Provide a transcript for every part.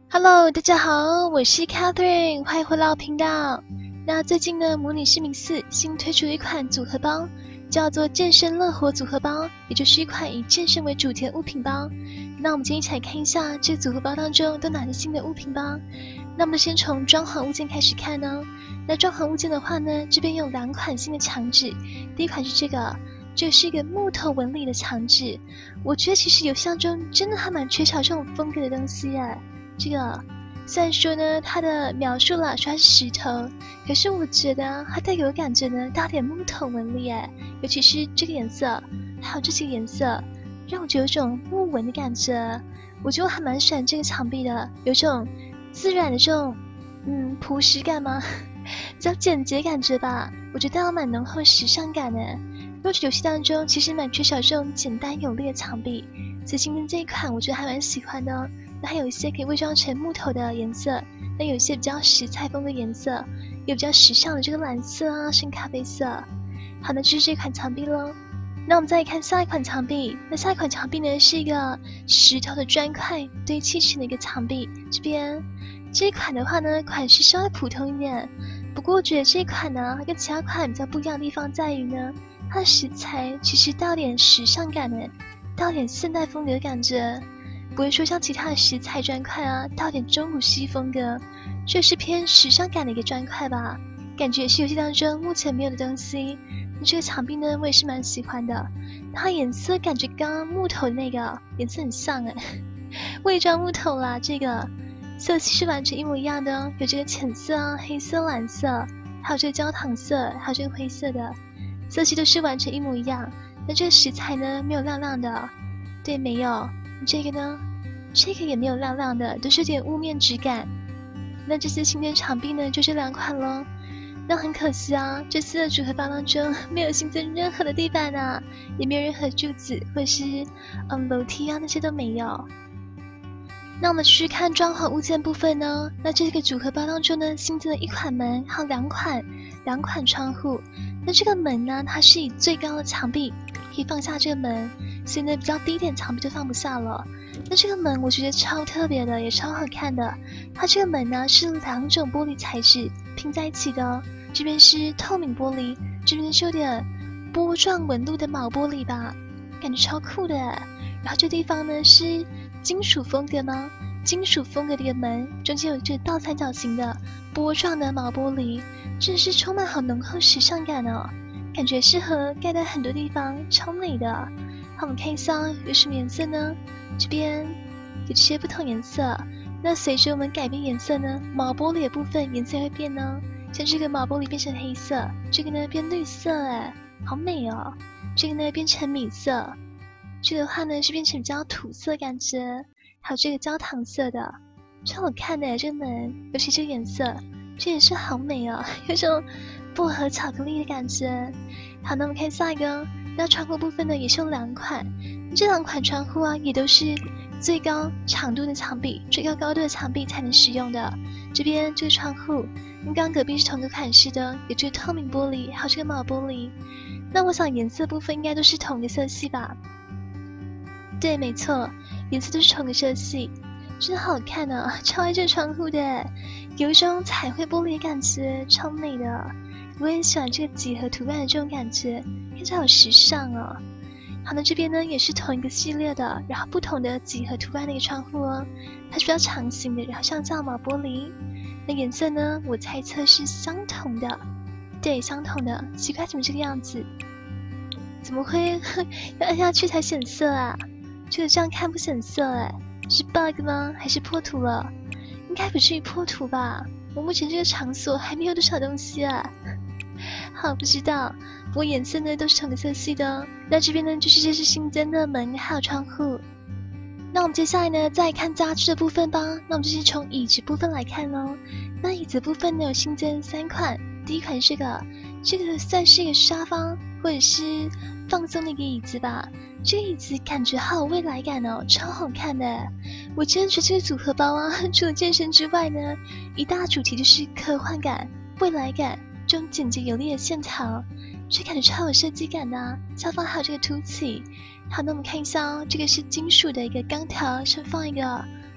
Hello，大家好，我是 Catherine， 欢迎回到我频道。那最近呢，模拟市民4新推出一款组合包，叫做健身乐活组合包，也就是一款以健身为主题的物品包。那我们今天一起来看一下这个组合包当中都哪些新的物品吧。那我们先从装潢物件开始看呢。那装潢物件的话呢，这边有2款新的墙纸，第一款是这个是一个木头纹理的墙纸，我觉得其实游戏当中真的还蛮缺少这种风格的东西耶。这个虽然说呢，它的描述啦说它是石头，可是我觉得它带给我感觉呢，带点木头纹理耶，尤其是这个颜色，还有这些颜色，让我觉得有种木纹的感觉。我觉得我还蛮喜欢这个墙壁的，有种自然的这种朴实感吗？比较简洁感觉吧，我觉得带有蛮浓厚的时尚感的。因为游戏当中其实蛮缺少这种简单有力的墙壁，所以今天这一款我觉得还蛮喜欢的哦。那还有一些可以伪装成木头的颜色，那有一些比较石材风的颜色，有比较时尚的这个蓝色啊，深咖啡色。好，那就是这款墙壁咯。那我们再来看下一款墙壁，那下一款墙壁呢是一个石头的砖块堆砌成的一个墙壁。这一款的话呢，款式稍微普通一点，不过我觉得这一款呢跟其他款比较不一样的地方在于呢，它的石材其实带有点时尚感的，带有点现代风格的感觉。不会说像其他的石材砖块啊，带有点中古西风格，这是偏时尚感的一个砖块吧，感觉也是游戏当中目前没有的东西。那这个墙壁呢，我也是蛮喜欢的，它颜色感觉刚刚木头的那个颜色很像诶，伪装木头啦，这个色系是完全一模一样的哦，有这个浅色啊、黑色、蓝色，还有这个焦糖色，还有这个灰色的色系都是完全一模一样。那这个石材呢，没有亮亮的，对，没有。这个呢，这个也没有亮亮的，都是有点雾面质感。那这次新增场壁呢，就这2款咯。那很可惜啊，这次的组合包当中没有新增任何的地板啊，也没有任何柱子或者是楼梯啊，那些都没有。那我们去看装潢物件部分呢，那这个组合包当中呢，新增了1款门，还有2款窗户。那这个门呢，它是以最高的墙壁可以放下这个门，所以呢比较低一点墙壁就放不下了。那这个门我觉得超特别的，也超好看的。它这个门呢是2种玻璃材质拼在一起的哦，这边是透明玻璃，这边是有点波状纹路的铆玻璃吧，感觉超酷的。然后这地方呢是金属风格吗？金属风格的一个门，中间有这倒三角形的波状的铆玻璃，真的是充满好浓厚时尚感哦，感觉适合盖在很多地方，超美的。好，我们看一下有什么颜色呢？这边有这些不同颜色，那随着我们改变颜色呢，铆玻璃的部分颜色会变呢。像这个铆玻璃变成黑色，这个呢变绿色，哎，好美哦。这个呢变成米色，这个的话呢是变成比较土色感觉。还有这个焦糖色的，超好看的这个门，尤其这个颜色，这颜色好美哦，有种薄荷巧克力的感觉。好，那我们看下一个，那窗户部分呢也是有2款，这2款窗户啊也都是最高长度的墙壁、最高高度的墙壁才能使用的。这边这个窗户跟刚隔壁是同个款式的，有这个透明玻璃，还有这个铆玻璃。那我想颜色部分应该都是同个色系吧？对，没错，颜色都是同个色系，真的好看哦，超爱这窗户的，有一种彩绘玻璃的感觉，超美的。我也喜欢这个几何图案的这种感觉，看起来好时尚哦。好，那这边呢也是同一个系列的，然后不同的几何图案的一个窗户哦，它是比较长形的，然后像这样铆玻璃。那颜色呢，我猜测是相同的，对，相同的。奇怪，怎么这个样子？怎么会要按下去才显色啊？这个这样看不显色哎，是 bug 吗？还是破图了？应该不至于破图吧？我目前这个场所还没有多少东西啊。好，不知道。不过颜色呢都是同个色系的哦。那这边呢这是新增的门还有窗户。那我们接下来呢再看家具的部分吧。那我们就是从椅子部分来看咯。那椅子部分呢有新增3款，第一款是这个算是一个沙发或者是放松的一个椅子吧。这个椅子感觉好有未来感哦，超好看的。我真的觉得这个组合包啊，除了健身之外呢，一大主题就是科幻感、未来感，这种简洁有力的线条，这感觉超有设计感的啊。下方还有这个凸起。好，那我们看一下哦，这个是金属的一个钢条，上放一个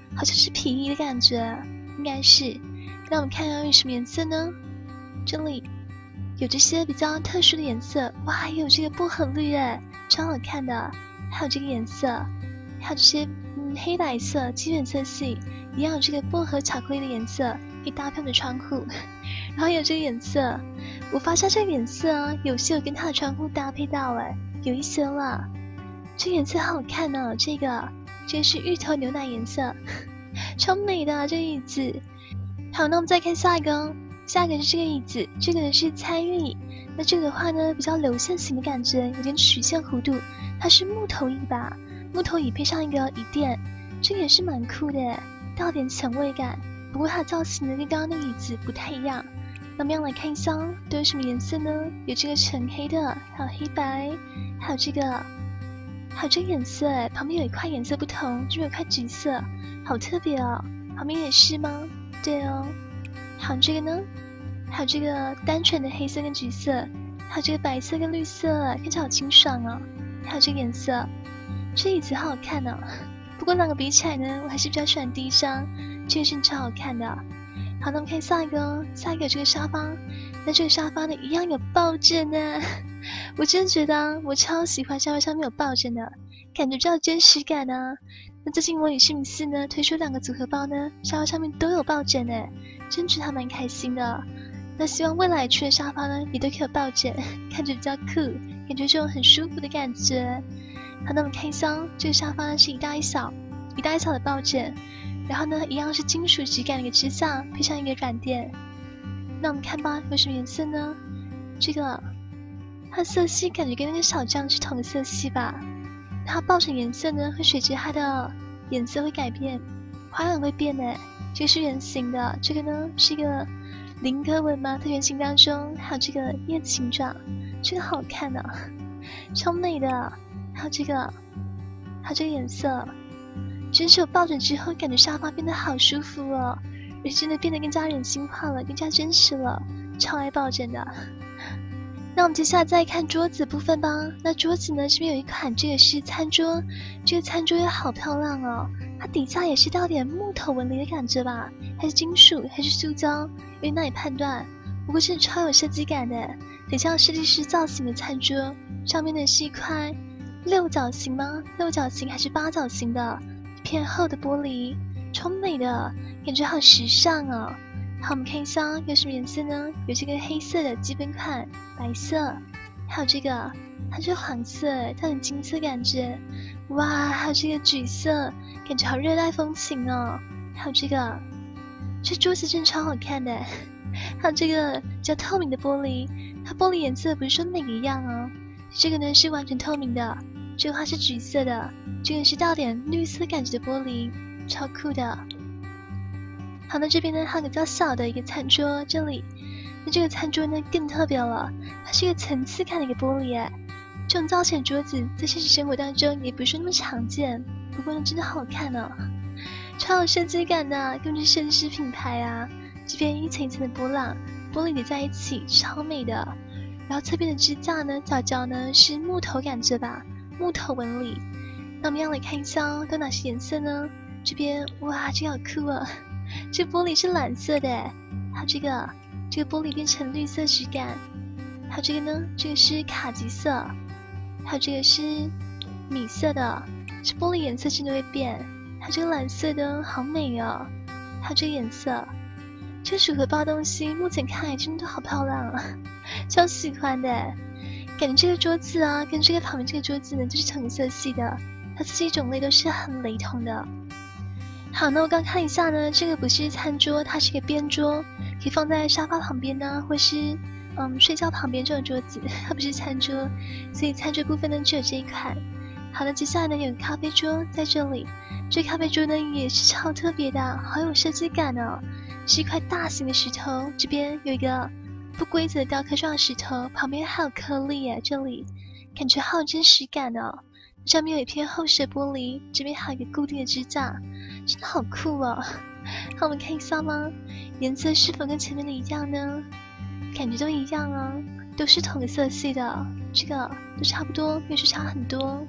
好像是皮衣的感觉，应该是。那我们看看有什么颜色呢？这里有这些比较特殊的颜色，哇，还有这个薄荷绿耶，超好看的。还有这个颜色，还有这些黑白色基本色系，一样有这个薄荷巧克力的颜色，可以搭配我们的窗户。然后有这个颜色，我发现这个颜色啊，有些有跟它的窗户搭配到哎，有一些了。这个颜色好好看哦，这个是芋头牛奶颜色，超美的这个椅子。好，那我们再看下一个，下一个是这个椅子，这个呢是餐椅。那这个的话呢，比较流线型的感觉，有点曲线弧度，它是木头椅吧？木头椅配上一个椅垫，这个也是蛮酷的，带有点前卫感。不过它的造型呢，跟刚刚那个椅子不太一样。那么要来看一下，都有什么颜色呢？有这个纯黑的，还有黑白，还有这个颜色，旁边有一块颜色不同，就有一块橘色，好特别哦。旁边也是吗？对哦。还有这个呢？还有这个单纯的黑色跟橘色，还有这个白色跟绿色，看起来好清爽哦。还有这个颜色，这椅子好好看哦。不过两个比起来呢，我还是比较喜欢第一张，这个是超好看的。好，那我们看下一个，下一个这个沙发。那这个沙发呢，一样有抱枕呢。我真的觉得我超喜欢沙发上面有抱枕的，感觉比较有真实感啊。那最近模拟市民4呢推出2个组合包呢，沙发上面都有抱枕呢，真觉得还蛮开心的。那希望未来出的沙发呢，也都可以有抱枕，感觉比较酷，感觉这种很舒服的感觉。好，那我们看一下，这个沙发呢是一大一小的抱枕。然后呢，一样是金属质感的一个支架，配上一个软垫。那我们看吧，有什么颜色呢？这个它的色系感觉跟那个小将是同个色系吧？它抱枕颜色呢，会随着它的颜色会改变，花样会变的。这个是圆形的，这个呢是一个菱格纹嘛，在圆形当中还有这个叶子形状，这个好看啊，超美的。还有这个颜色。真是有抱枕之后，感觉沙发变得好舒服哦，而且真的变得更加人性化了，更加真实了，超爱抱枕的。那我们接下来再看桌子部分吧。那桌子呢，这边有一款，这个是餐桌，这个餐桌也好漂亮哦，它底下也是带点木头纹理的感觉吧，还是金属，还是塑胶，有点难以判断。不过是超有设计感的，很像设计师造型的餐桌。上面呢是一块六角形吗？六角形还是八角形的？偏厚的玻璃，超美的，感觉好时尚哦。好，我们看一下有什么颜色呢？有这个黑色的基本款，白色，还有这个，它是黄色，它很金色感觉。哇，还有这个橘色，感觉好热带风情哦。还有这桌子真的超好看的。还有这个比较透明的玻璃，它玻璃颜色不是说每个一样哦。这个呢是完全透明的。这个花是橘色的，这个是带点绿色感觉的玻璃，超酷的。好，那这边呢还有个比较小的一个餐桌，这里，那这个餐桌呢更特别了，它是一个层次感的一个玻璃耶。这种造型的桌子在现实生活当中也不是那么常见，不过呢真的好看哦，超有设计感的，根本是设计师品牌啊。这边一层一层的波浪，玻璃叠在一起，超美的。然后侧边的支架呢，角角呢是木头感觉吧。木头纹理，那我们要来看一下哦，都哪些颜色呢？这边哇，这个好酷啊！这玻璃是蓝色的，还有这个玻璃变成绿色质感，还有这个呢，这个是卡其色，还有这个是米色的，这玻璃颜色真的会变。还有这个蓝色的，好美哦！还有这个颜色，这个组合包东西目前看来真的好漂亮啊，超喜欢的。感觉这个桌子啊，跟这个旁边这个桌子呢，就是同色系的，它色系种类都是很雷同的。好，那我刚看一下呢，这个不是餐桌，它是一个边桌，可以放在沙发旁边呢，或是睡觉旁边这种桌子，它不是餐桌，所以餐桌部分呢只有这一款。好的，接下来呢有个咖啡桌在这里，这咖啡桌呢也是超特别的，好有设计感哦，是一块大型的石头，这边有一个不规则雕刻状的石头，旁边还有颗粒耶，这里感觉好有真实感哦。上面有一片厚实的玻璃，这边还有一个固定的支架，真的好酷哦。好，我们看一下吗？颜色是否跟前面的一样呢？感觉都一样啊，都是同个色系的，这个都差不多，没有说差很多。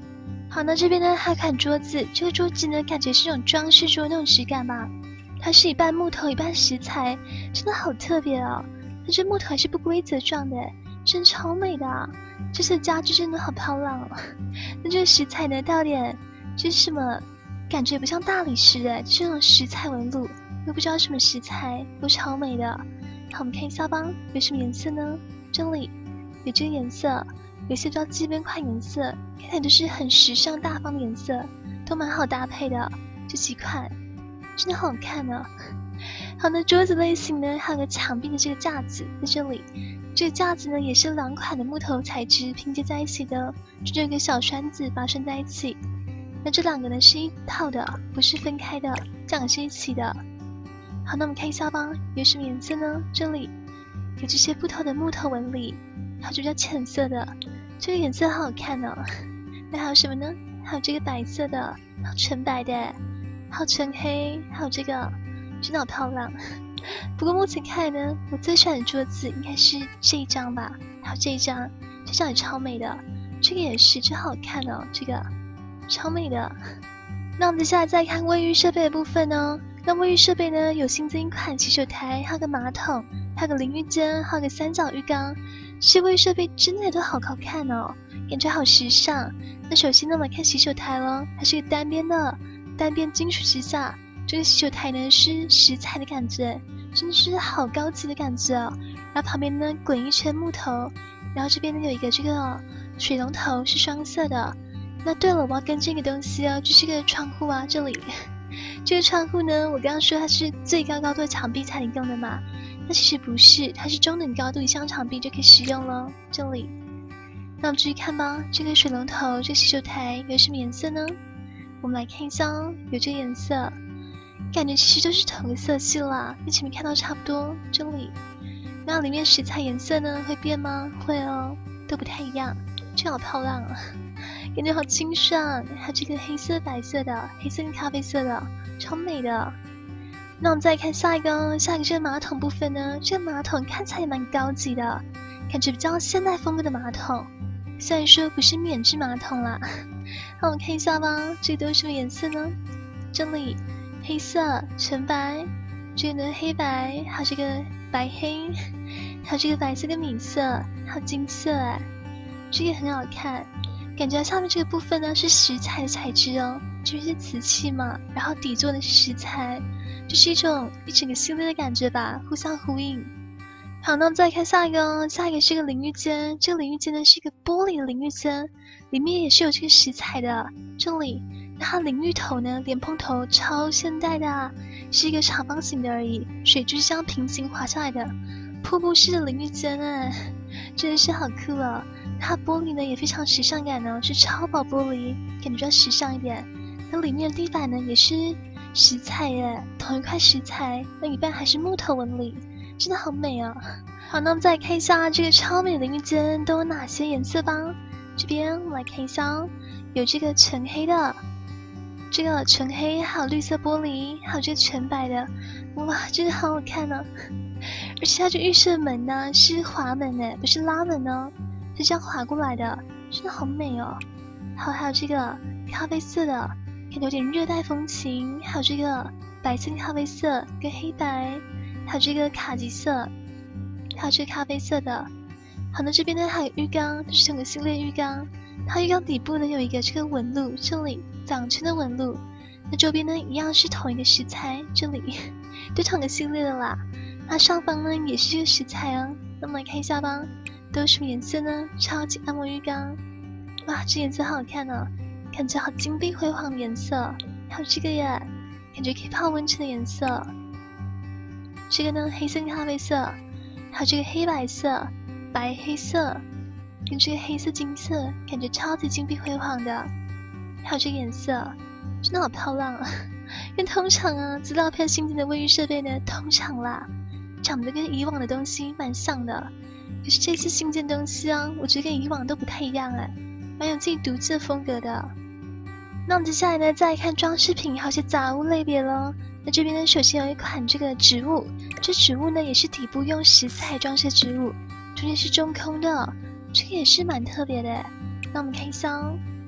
好，那这边呢还有款桌子，这个桌子呢感觉是那种装饰桌那种质感吧，它是一半木头一半石材，真的好特别哦。但这木头还是不规则状的，真超美的啊！这次家具真的好漂亮哦。那这个石材呢，带有点这是什么？感觉不像大理石的，就是那种石材纹路，又不知道什么石材，都超美的。好，我们看一下吧，有什么颜色呢？这里有这个颜色，有些比较基本款颜色，看起来都是很时尚大方的颜色，都蛮好搭配的。这几款真的好好看呢。好，那桌子类型呢，还有个墙壁的这个架子在这里。这个架子呢，也是2款的木头材质拼接在一起的，这有一个小栓子把它拴在一起。那这2个呢是一套的，不是分开的，这2个是一起的。好，那我们看一下吧，有什么颜色呢？这里有这些不同的木头纹理，还有比较浅色的，这个颜色好好看哦。那还有什么呢？还有这个白色的，还有纯白的，还有纯黑，还有这个真的好漂亮。不过目前看来呢，我最喜欢的桌子应该是这一张吧，还有这一张，这张也超美的，这个也是，真好看哦，这个超美的。那我们接下来再看卫浴设备的部分哦。那卫浴设备呢，有新增一款洗手台，还有个马桶，还有个淋浴间，还有个3角浴缸。这些卫浴设备真的都好好看哦，感觉好时尚。那首先呢，我们看洗手台咯，它是一个单边金属支架。这个洗手台呢是石材的感觉，真的是好高级的感觉哦。然后旁边呢滚一圈木头，然后这边呢有一个这个水龙头是双色的。那对了，我要跟这个东西哦，就是个窗户啊，这里这个窗户呢，我刚刚说它是最高高度的墙壁才能用的嘛，那其实不是，它是中等高度以上墙壁就可以使用了。这里，那我们继续看吧，这个水龙头，这个洗手台有什么颜色呢？我们来看一下哦，有这个颜色。感觉其实都是同个色系啦，跟前面看到差不多。这里，那里面石材颜色呢会变吗？会哦，都不太一样。这好漂亮啊，感觉好清爽。还有这个黑色、白色的，黑色跟咖啡色的，超美的。那我们再看下一个这个马桶部分呢，这个马桶看起来也蛮高级的，感觉比较现代风格的马桶。虽然说不是免治马桶啦。那我们看一下吧，这个都是什么颜色呢？这里。黑色、纯白，这个呢黑白，还有这个白黑，还有这个白色跟米色，还有金色，这个很好看。感觉下面这个部分呢是石材的材质哦，就是瓷器嘛，然后底座呢是石材，就是一整个系列的感觉吧，互相呼应。好，那我们再看下一个哦，下一个是个淋浴间，这个淋浴间呢是一个玻璃的淋浴间，里面也是有这个石材的，这里。那它淋浴头呢，莲蓬头超现代的啊，是一个长方形的而已，水就是这样平行滑下来的，瀑布式的淋浴间啊，真的是好酷哦。它玻璃呢也非常时尚感哦，是超薄玻璃，感觉比较时尚一点。那里面的地板呢也是石材耶，同一块石材，那一半还是木头纹理，真的好美啊。好，那我们再来看一下这个超美的淋浴间都有哪些颜色吧。这边我们来看一下哦，有这个纯黑的。这个纯黑，还有绿色玻璃，还有这个全白的，哇，真的好好看呢！而且它这浴室门呢是滑门呢，不是拉门哦，是这样滑过来的，真的好美哦。还有这个咖啡色的，感觉有点热带风情，还有这个白色咖啡色跟黑白，还有这个卡其色，还有这个咖啡色的。好，那这边呢还有浴缸，就是整个系列浴缸。它浴缸底部呢有一个这个纹路，这里掌圈的纹路，那周边呢一样是同一个石材，这里对同个系列的啦。那上方呢也是这个石材啊，那我们来看一下吧，都是什么颜色呢？超级按摩浴缸，哇，这颜色好好看哦，感觉好金碧辉煌的颜色。还有这个耶，感觉可以泡温泉的颜色。这个呢黑色咖啡色，还有这个黑白色、白黑色。跟这个黑色金色感觉超级金碧辉煌的，还有这个颜色真的好漂亮啊。因为通常啊资料片新进的卫浴设备呢，通常啦长得跟以往的东西蛮像的，可是这次新建东西啊，我觉得跟以往都不太一样哎，蛮有自己独自的风格的。那我们接下来呢再来看装饰品还有些杂物类别咯。那这边呢首先有一款这个植物，这植物呢也是底部用石材装饰植物，中间是中空的，这个也是蛮特别的。那我们看一下哦，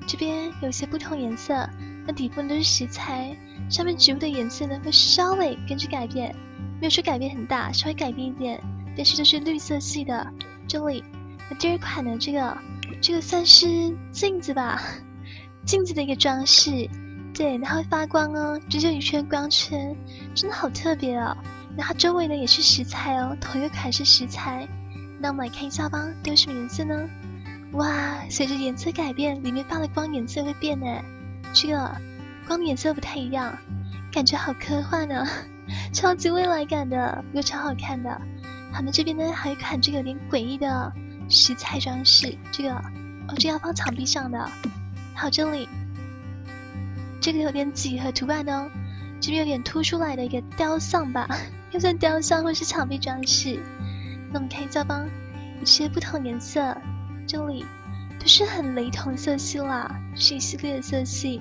这边有一些不同颜色，那底部都是石材，上面植物的颜色呢会稍微跟着改变，没有说改变很大，稍微改变一点，但是都是绿色系的。这里，那第二款呢，这个算是镜子吧，镜子的一个装饰，对，它会发光哦，这就一圈光圈，真的好特别哦。那它周围呢也是石材哦，同一个款式石材。那我们来看一下吧，都是什么颜色呢？哇，随着颜色改变，里面发的光颜色会变呢。这个光的颜色不太一样，感觉好科幻呢，超级未来感的，又超好看的。好，那这边呢还有一款这个有点诡异的石材装饰，这个要放墙壁上的。好，这里这个有点几何图案哦，这边有点凸出来的一个雕像吧，又算雕像或是墙壁装饰。那我们看一下吧，有些不同颜色，这里都是很雷同色系啦，是一系列的色系。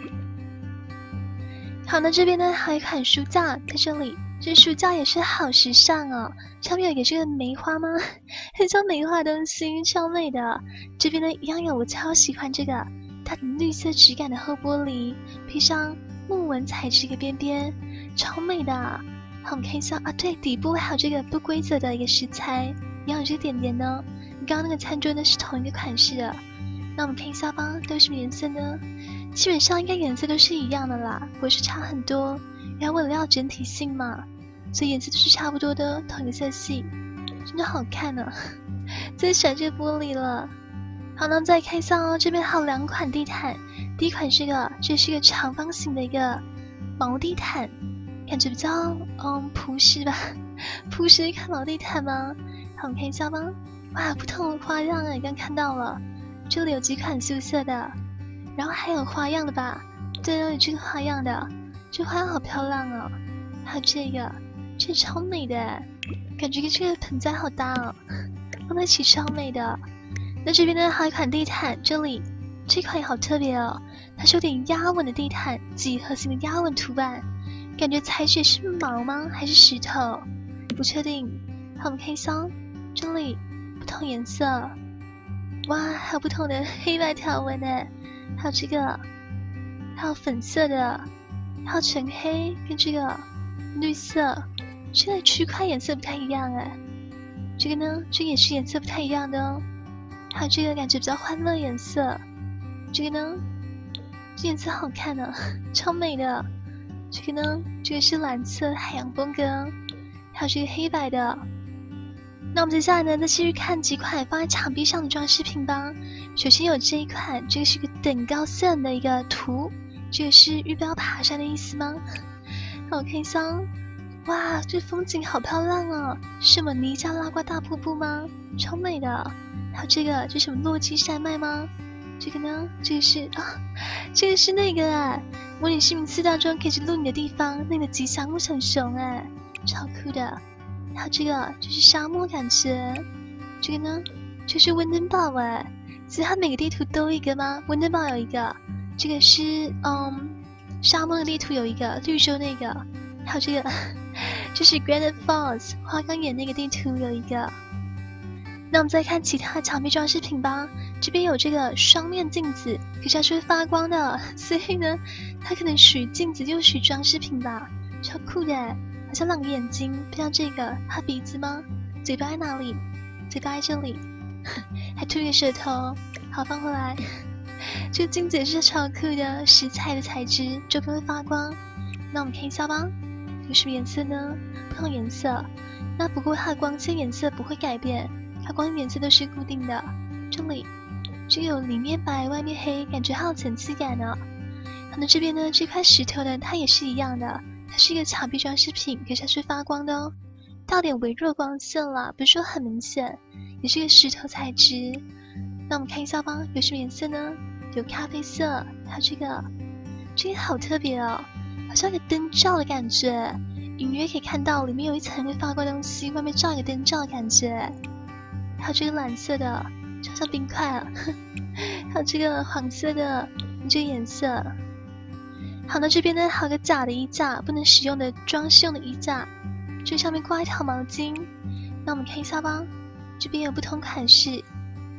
好，那这边呢还有一款书架在这里，这书架也是好时尚哦，上面有一个这个梅花吗？很像梅花的东西，超美的。这边呢一样有我超喜欢这个，它的绿色质感的厚玻璃，配上木纹材质一个边边，超美的。好，我们看一下啊，对，底部还有这个不规则的一个石材，一样有这个点点呢。刚刚那个餐桌呢是同一个款式的。那我们看一下吧，都是什么颜色呢？基本上应该颜色都是一样的啦，不会是差很多。然后为了要整体性嘛，所以颜色都是差不多的，同一个色系，真的好看呢。最喜欢这个玻璃了。好，那再看一下哦，这边还有两款地毯。第一款是这是一个长方形的一个毛地毯，感觉比较朴实吧，朴实一款毛地毯吗？好，我们看一下吧。哇，不同的花样啊，刚看到了，这里有几款素色的，然后还有花样的吧？对，有这个花样的，这花样好漂亮哦。还有这超美的，感觉跟这个盆栽好搭哦，放在一起超美的。那这边呢还有一款地毯，这款也好特别哦，它是有点压纹的地毯，几何形的压纹图案，感觉材质是毛吗？还是石头？不确定。好，我们看一下这里不同颜色，哇，还有不同的黑白条纹呢，还有这个，还有粉色的，还有纯黑跟这个绿色，这个区块颜色不太一样哎。这个呢，这个也是颜色不太一样的哦。还有这个感觉比较欢乐颜色，这个呢，这颜色好看呢，超美的。这个呢，这个是蓝色海洋风格，还有这个黑白的。那我们接下来呢，再继续看几款放在墙壁上的装饰品吧。首先有这一款，这个是一个等高线的一个图，这个是预标爬山的意思吗？让我看一下，哇，这风景好漂亮哦！是什么尼加拉瓜大瀑布吗？超美的。还有这个什么落基山脉吗？这个呢，这个是那个模拟市民4当中可以去露营的地方，那个吉祥物熊熊哎，超酷的。还有这个就是沙漠感觉，这个呢就是温登堡哎，其实它每个地图都有一个吗？温登堡有一个，这个是沙漠的地图有一个，绿洲那个，还有这个就是 Granite Falls 花岗岩那个地图有一个。那我们再看其他墙壁装饰品吧。这边有这个双面镜子，可是它是会发光的，所以呢，它可能属于镜子又属于装饰品吧，超酷的，好像两个眼睛，不像这个，它鼻子吗？嘴巴在哪里？嘴巴在这里，还吐一个舌头。好，放回来。这个镜子也是超酷的，石材的材质，周边会发光。那我们看一下吧，有什么颜色呢？不同颜色。那不过它的光线颜色不会改变。它光颜色都是固定的，这里这个有里面白外面黑，感觉好有层次感呢。那这边呢，这块石头呢，它也是一样的，它是一个墙壁装饰品，可是它是发光的哦，带点微弱光线啦，不是说很明显，也是一个石头材质。那我们看一下吧，有什么颜色呢？有咖啡色，还有这个好特别哦，好像一个灯罩的感觉，隐约可以看到里面有一层会发光的东西，外面罩一个灯罩的感觉。还有这个蓝色的，就像冰块啊，还有这个黄色的这个颜色。好，那这边呢还有个假的衣架，不能使用的装饰用的衣架，这上面挂一条毛巾。那我们看一下吧，这边有不同款式，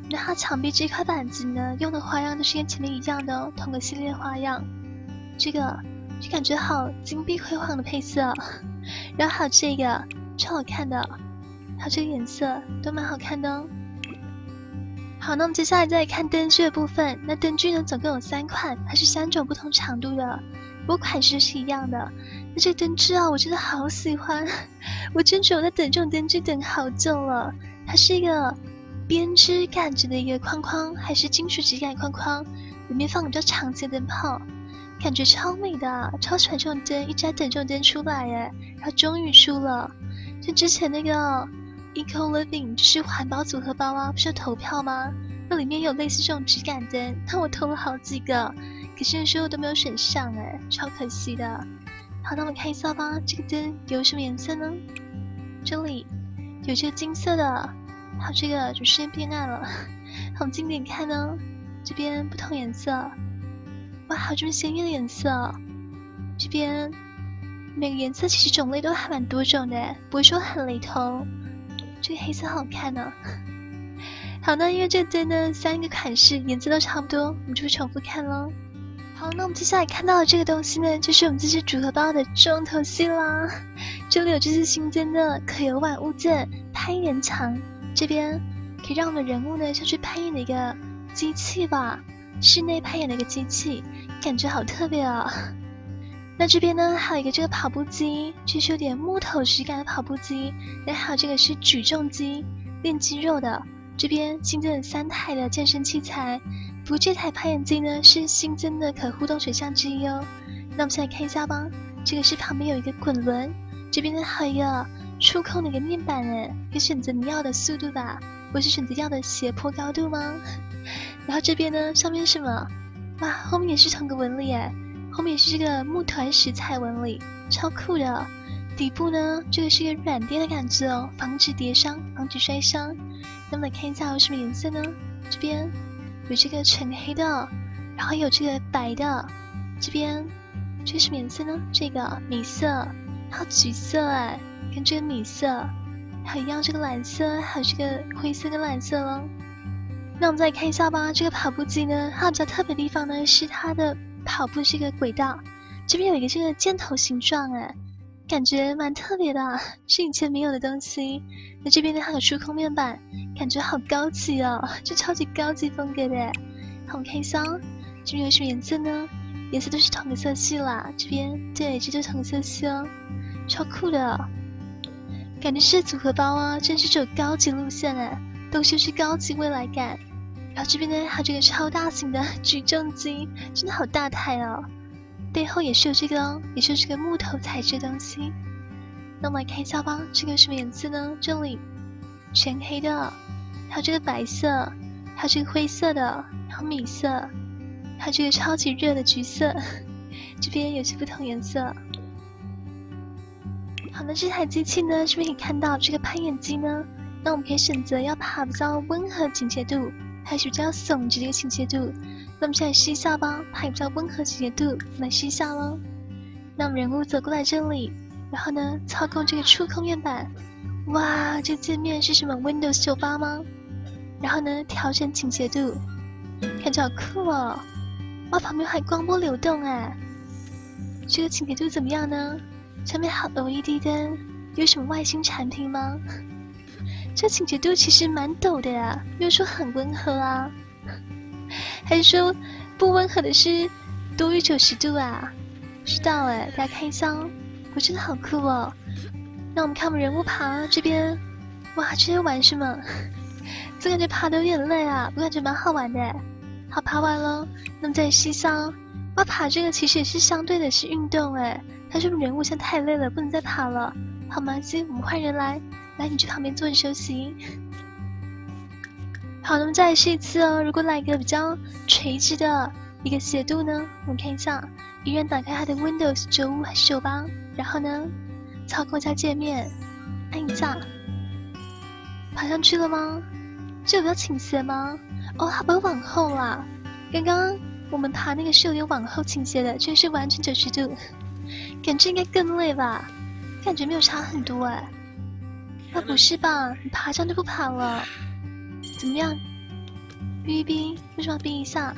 那它墙壁这块板子呢，用的花样都是跟前面一样的哦，同个系列花样。这个就感觉好金碧辉煌的配色，然后还有这个超好看的，还有这个颜色都蛮好看的哦。好，那我们接下来再来看灯具的部分。那灯具呢，总共有3款，它是3种不同长度的，不过款式是一样的。那这个灯具啊，我真的好喜欢，我真觉得我在等这种灯具等好久了。它是一个编织感觉的一个框框，还是金属质感框框，里面放比较长期的灯泡，感觉超美的，超喜欢这种灯，一直在等这种灯出来耶，然后终于出了。就之前那个Eco Living 就是环保组合包啊，不是有投票吗？那里面有类似这种质感灯，但我投了好几个，可是那时候都没有选上哎，超可惜的。好，那我们看一下吧，这个灯有什么颜色呢？这里有这个金色的，还有这个就时间变暗了。好，我们近点看呢，这边不同颜色，哇，还有这么鲜艳的颜色。这边每个颜色其实种类都还蛮多种的，不会说很雷同。这个黑色好看呢。好，那因为这个灯呢3个款式颜色都差不多，我们就会重复看咯。好，那我们接下来看到的这个东西呢，就是我们这次组合包的重头戏啦。这里有这次新增的可游玩物件攀岩墙，这边可以让我们人物呢像去攀岩的一个机器吧，室内攀岩的一个机器，感觉好特别哦。那这边呢还有一个这个跑步机，就是有点木头质感的跑步机，然后还有这个是举重机，练肌肉的。这边新增了3台的健身器材，不过这台攀岩机呢是新增的可互动水象之一哦。那我们先来看一下吧，这个是旁边有一个滚轮，这边呢还有一个触控的一个面板诶，可以选择你要的速度吧，或是选择要的斜坡高度吗？然后这边呢上面是什么？哇，后面也是同个纹理诶，后面也是这个木团石材纹理，超酷的。底部呢这个是一个软垫的感觉哦，防止跌伤，防止摔伤。那么来看一下有什么颜色呢？这边有这个纯黑的，然后有这个白的，这边这个什么颜色呢？这个米色，还有橘色哎，跟这个米色还有一样，这个蓝色，还有这个灰色跟蓝色了。那我们再来看一下吧，这个跑步机呢，它比较特别的地方呢是它的跑步这个轨道，这边有一个这个箭头形状哎，感觉蛮特别的，是以前没有的东西。那这边呢还有触控面板，感觉好高级哦，就超级高级风格的。好，我们看一下哦，这边有什么颜色呢？颜色都是同个色系啦，这边对，这就是同个色系哦，超酷的。感觉是组合包啊，真是走高级路线哎，东西是高级未来感。然后这边呢还有这个超大型的举重机，真的好大台哦。背后也是有这个哦，也是这个木头材质的东西。那我们来看一下吧，这个什么颜色呢？这里全黑的，还有这个白色，还有这个灰色的，然后米色，还有这个超级热的橘色，这边有些不同颜色。好，那这台机器呢，是不是可以看到这个攀岩机呢？那我们可以选择要爬比较温和倾斜度，还是比较耸直的一个倾斜度。那我们现在试一下吧，爬比较温和倾斜度，来试一下咯。那我们人物走过来这里，然后呢，操控这个触控面板。哇，这个界面是什么 Windows 98吗？然后呢，调整倾斜度，感觉好酷哦。哇，旁边还光波流动哎。这个倾斜度怎么样呢？上面还有 LED 灯，有什么外星产品吗？这倾斜度其实蛮陡的呀，没有说很温和啊。还是说不温和的是多于90度啊？不知道哎，大家看一下哦。我真的好酷哦。那我们看我们人物爬这边，哇，这些玩什么？这感觉爬得有点累啊，我感觉蛮好玩的。好，爬完了，那么再试一下哦。哇，爬这个其实也是相对的是运动哎，但是我们人物现在太累了，不能再爬了。好吗？我们换人来，来你去旁边坐着休息。好，那么再来试一次哦。如果来一个比较垂直的一个斜度呢，我们看一下，依然打开它的 Windows 95还是98，然后呢，操控一下界面，按一下，爬上去了吗？这有比较倾斜吗？哦，它不会往后啦。刚刚我们爬那个是有点往后倾斜的，这个是完全90度，感觉应该更累吧？感觉没有差很多哎。那不是吧？你爬上就不爬了。怎么样？ 哔哔，为什么要哔一下？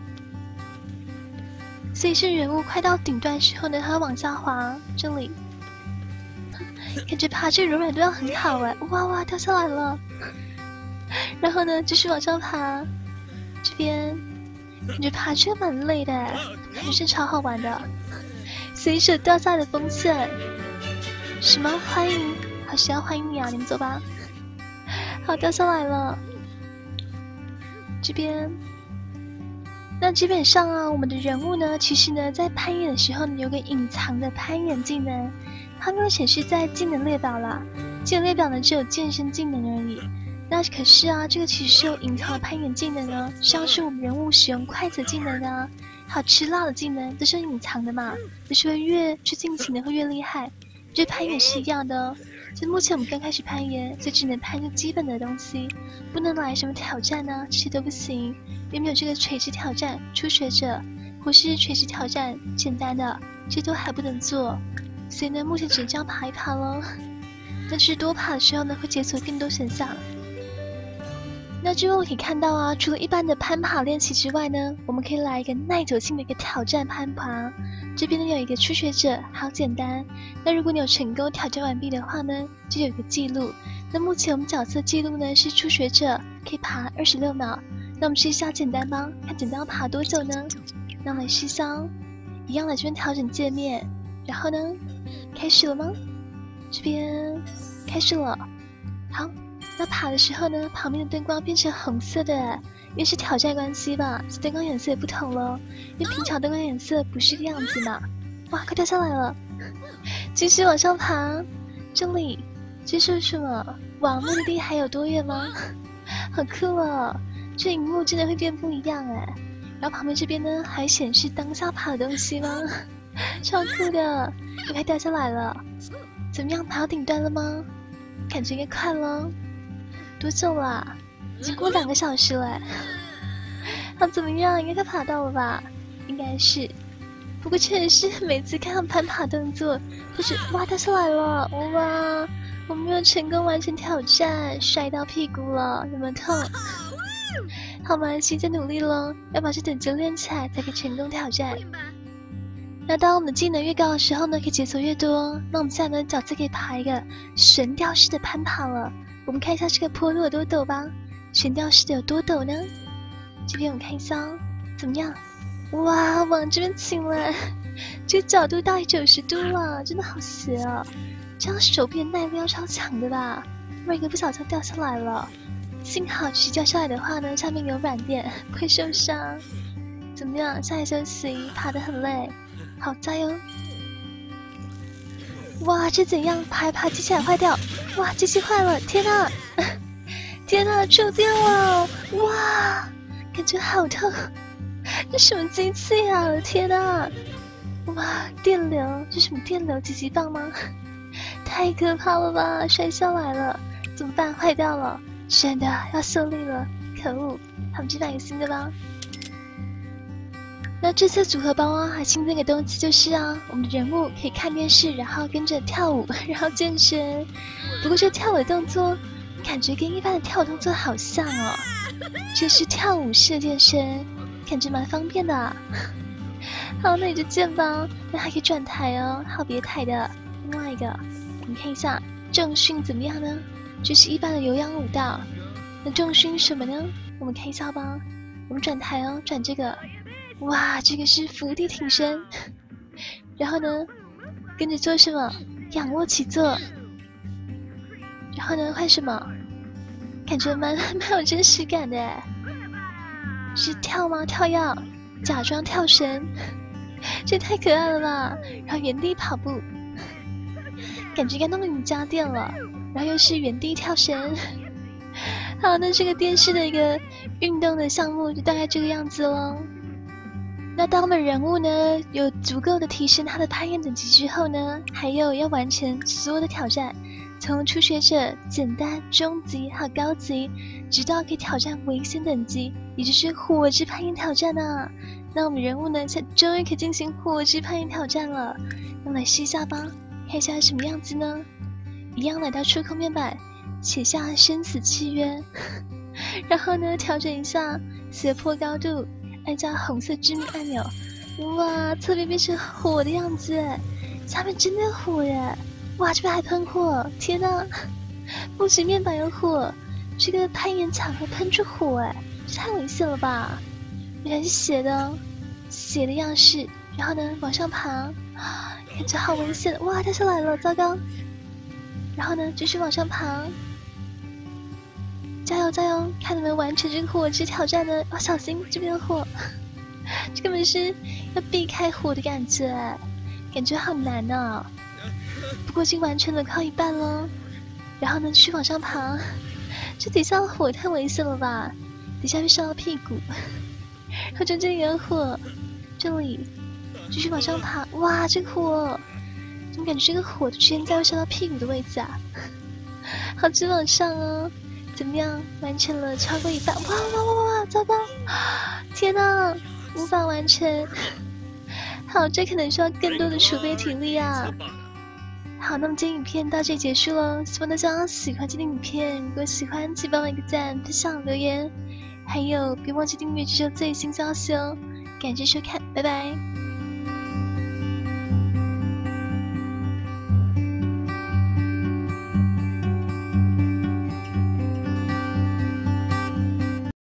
所以是人物快到顶端的时候呢，它会往下滑。这里，感觉爬这个柔软度要很好哎，哇哇掉下来了。然后呢，继续往上爬，这边感觉爬这蛮累的，感觉是超好玩的。随手掉下来的风扇，什么欢迎？好，谁要欢迎你啊？你们走吧。好，掉下来了。这边，那基本上啊，我们的人物呢，其实呢，在攀岩的时候呢，有个隐藏的攀岩技能，它没有显示在技能列表啦。技能列表呢，只有健身技能而已。那可是啊，这个其实是有隐藏的攀岩技能呢，像是我们人物使用筷子技能啊，还有吃辣的技能，都是隐藏的嘛，就是会越去进行的会越厉害。这攀岩是一样的哦。就目前我们刚开始攀岩，所以只能攀最基本的东西，不能来什么挑战呢，这些都不行。有没有这个垂直挑战、初学者，或是垂直挑战简单的，这都还不能做。所以呢，目前只能这样爬一爬咯。但是多爬的时候呢，会解锁更多选项。那之后可以看到啊，除了一般的攀爬练习之外呢，我们可以来一个耐久性的一个挑战攀爬。这边呢有一个初学者，好简单。那如果你有成功挑战完毕的话呢，就有一个记录。那目前我们角色记录呢是初学者，可以爬26秒。那我们试一下简单吧，看简单要爬多久呢？那我们来试一下，一样来这边调整界面，然后呢，开始了吗？这边开始了。好。那爬的时候呢，旁边的灯光变成红色的，因为是挑战关系吧，所以灯光颜色也不同了。因为平常灯光颜色不是这个样子嘛。哇，快掉下来了！继续往上爬，这里这是什么？往目的地还有多远吗？好酷哦！这荧幕真的会变不一样哎。然后旁边这边呢，还显示当下爬的东西吗？超酷的！快掉下来了，怎么样？爬到顶端了吗？感觉应该快了。多久了？已经过2个小时了。好，怎么样？应该快爬到了吧？应该是。不过确实是每次看到攀爬动作，就是哇掉下来了，哇！我没有成功完成挑战，摔到屁股了，有没有痛？好嘛，现在努力咯，要把这等级练起来才可以成功挑战。那当我们的技能越高的时候呢，可以解锁越多。那我们现在呢，角色可以爬一个悬吊式的攀爬了。我们看一下这个坡度有多陡吧，悬吊式的有多陡呢？这边我们看一下怎么样？哇，往这边倾了，这个角度大于90度了，真的好斜哦！这样手臂的耐力要超强的吧？瑞哥不小心掉下来了，幸好就是掉下来的话呢，上面有软垫，不会受伤。怎么样？下来休息，爬得很累，好加油！哇，这怎样？爬一爬，机器还坏掉！哇，机器坏了！天哪，天哪，触电了！哇，感觉好痛！这什么机器啊？天哪！哇，电流，这什么电流几级棒吗？太可怕了吧！摔下来了，怎么办？坏掉了，真的要修理了！可恶，他们去买个新的吧。那这次组合包啊，还新增个东西就是啊，我们的人物可以看电视，然后跟着跳舞，然后健身。不过这跳舞的动作，感觉跟一般的跳舞动作好像哦。这是跳舞式健身，感觉蛮方便的啊。好，那你就健吧。那还可以转台哦，还有别台的。另外一个，我们看一下重训怎么样呢？就是一般的有氧舞蹈。那重训什么呢？我们看一下吧。我们转台哦，转这个。哇，这个是伏地挺身，然后呢，跟着做什么？仰卧起坐，然后呢，换什么？感觉蛮有真实感的，是跳吗？跳跃，假装跳绳，这太可爱了吧！然后原地跑步，感觉该弄个瑜伽垫了，然后又是原地跳绳。好，那这个电视的一个运动的项目就大概这个样子咯。那当我们人物呢有足够的提升他的攀岩等级之后呢，还有要完成所有的挑战，从初学者、简单、中级还有高级，直到可以挑战危险等级，也就是火之攀岩挑战啊。那我们人物呢，才终于可以进行火之攀岩挑战了。那来试一下吧，看一下是什么样子呢？一样来到触控面板，写下生死契约。 然后呢，调整一下斜坡高度，按下红色致命按钮，哇，侧边变成火的样子，下面真的火耶！哇，这边还喷火，天哪！不止面板有火，这个攀岩墙还喷出火，哎，这太危险了吧！原来是斜的样式，然后呢往上爬，感觉好危险！哇，掉下来了，糟糕！然后呢，继续往上爬。加油加油！看你们完成这个火之挑战呢！哦，小心这边有火，这根本是要避开火的感觉，感觉好难哦。不过已经完成了，靠一半了。然后呢，继续往上爬，这底下的火太危险了吧？底下会烧到屁股。然后中间也有火，这里继续往上爬，哇，这个火，怎么感觉这个火的圈在会烧到屁股的位置啊？好直往上哦。怎么样？完成了超过一半！哇哇哇哇！糟糕！天哪，无法完成。好，这可能需要更多的储备体力啊。好，那么今天影片到这里结束了，希望大家喜欢今天影片。如果喜欢，请帮我一个赞、分享、留言，还有别忘记订阅接收最新消息哦。感谢收看，拜拜。